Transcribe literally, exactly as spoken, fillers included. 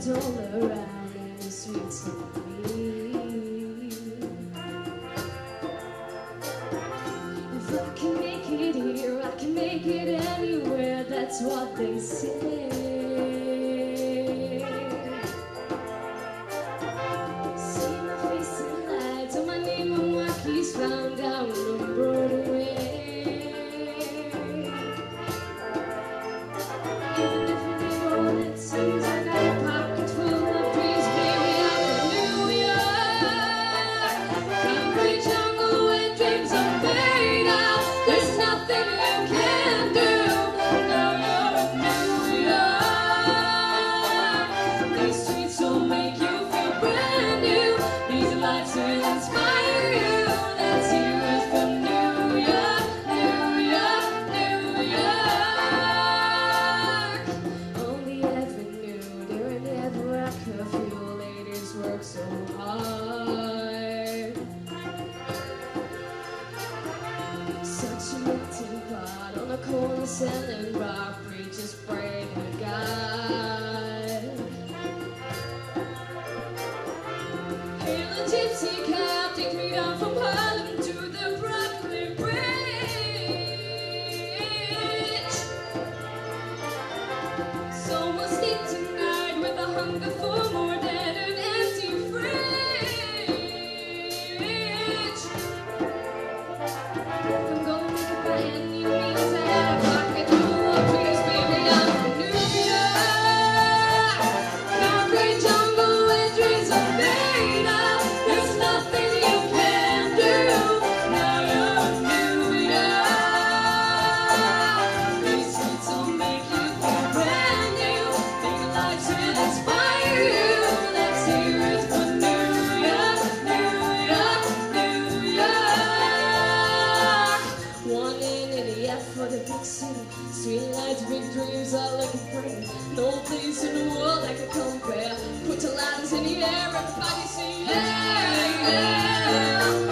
light all around in the streets of me. If I can make it here, I can make it anywhere, that's what they say. See my face in lights, on my name on my keys found down on Broadway. Even if it ain't all it seems, I got a pocket full of dreams, baby, I'm from New York. Concrete jungle where dreams are made of, there's nothing you can do. Now you're in New York. These streets will make you feel brand new. These lights will inspire you. Let's hear it from New York, New York, New York. On the avenue, during every curfew, ladies work so hard. Such a melting pot on a corner selling rock, preachers pray to God. Hail a gypsy cab, take me down from Harlem to the Brooklyn Bridge. Someone sleep tonight with a hunger for more than an empty fridge. I'm gonna make it by any means. I had a pocket full of dreams, baby, I'm from New York. Concrete jungle where dreams are made of, there's nothing you can do. Now you're in New York. These streets will make you feel brand new. Big lights will inspire you. Let's hear it from New York, New York, New York. One in the F for the big city. Street lights, big dreams, all looking pretty. No place in the world that can compare. Put your lighters in the air, everybody say yeah, yeah.